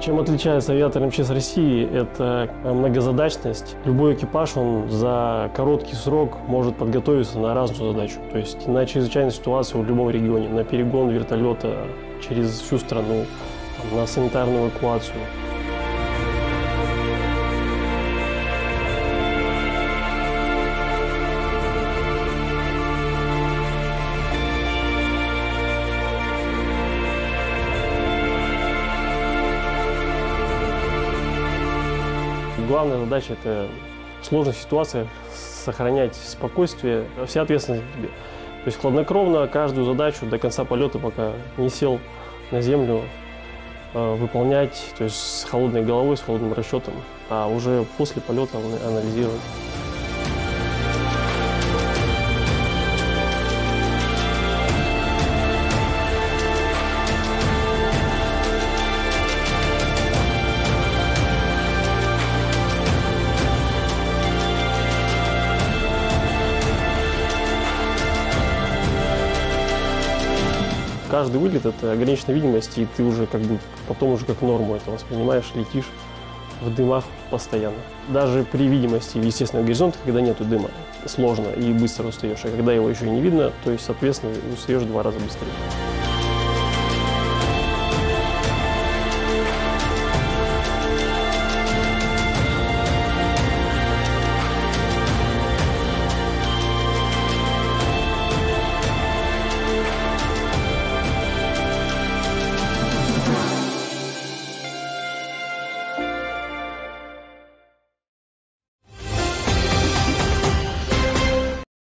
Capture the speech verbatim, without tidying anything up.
Чем отличается авиатор эм че эс России, это многозадачность. Любой экипаж, он за короткий срок может подготовиться на разную задачу. То есть на чрезвычайную ситуацию в любом регионе, на перегон вертолета через всю страну, на санитарную эвакуацию. Главная задача – это в сложных ситуациях сохранять спокойствие, вся ответственность на тебе. То есть хладнокровно каждую задачу до конца полета, пока не сел на землю, выполнять, то есть с холодной головой, с холодным расчетом, а уже после полета анализировать. Каждый вылет – это ограниченная видимость, и ты уже как бы потом уже как норму это воспринимаешь, летишь в дымах постоянно. Даже при видимости в естественном горизонте, когда нету дыма, сложно и быстро устаешь, а когда его еще и не видно, то есть, соответственно, устаешь в два раза быстрее.